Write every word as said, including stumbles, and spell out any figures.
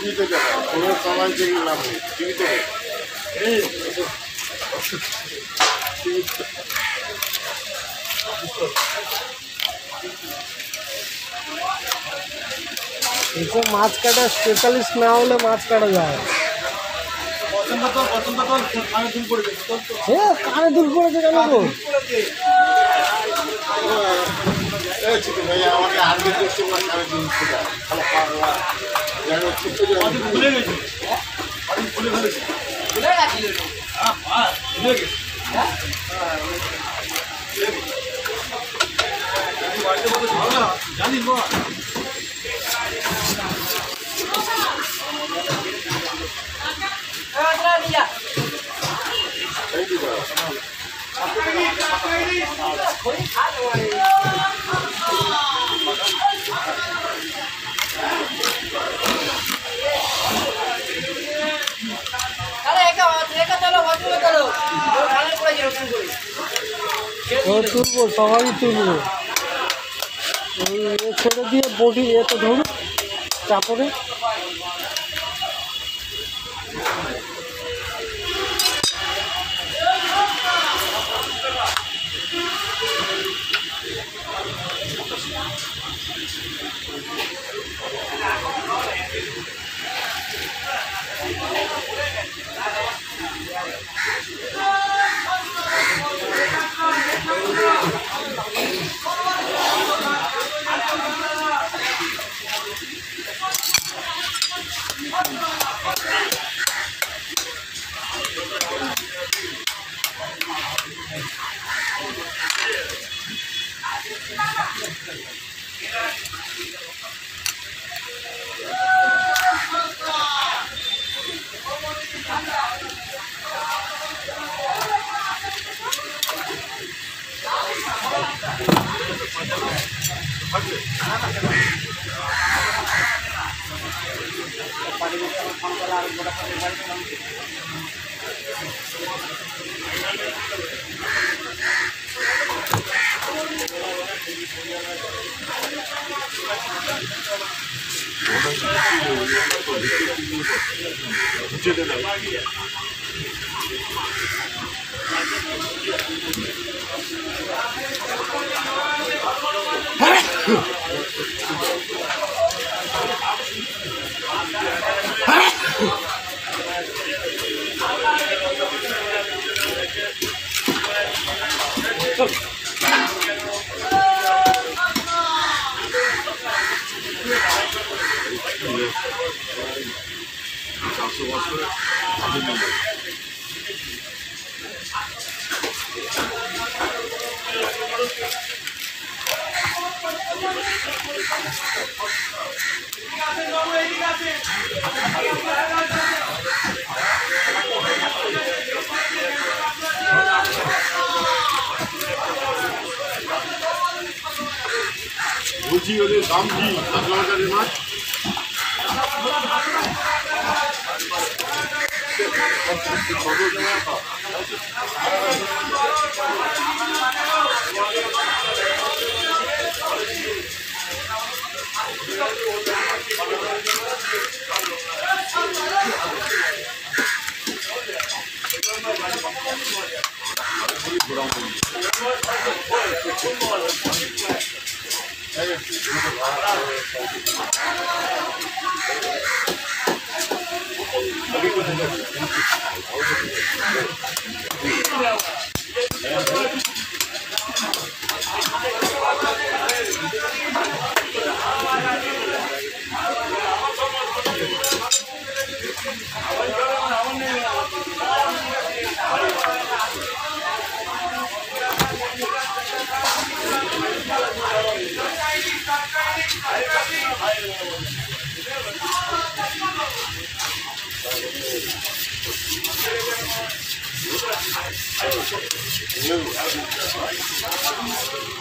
টিভিতে দেখা কোনো চালাই দেখি লাভ নেই টিভিতে এইসব মাছ কাটা স্পেশালিস্ট না হলে মাছ কাটা যায় হ্যাঁ কানে দুল পড়েছে কেন গো ভাইয়া আমাকে আগে করছে কানে দুল ভুলে গেছি ভুলে ফেলেছি ভুলে গেছিল ভুলে গেছি জানি না তুলবো সবাই তুলবো ছেড়ে দিয়ে বডি এতে ধরুন চাপড়ে বলছি ওদের দাম কি কাতলা মাছের মাছ No.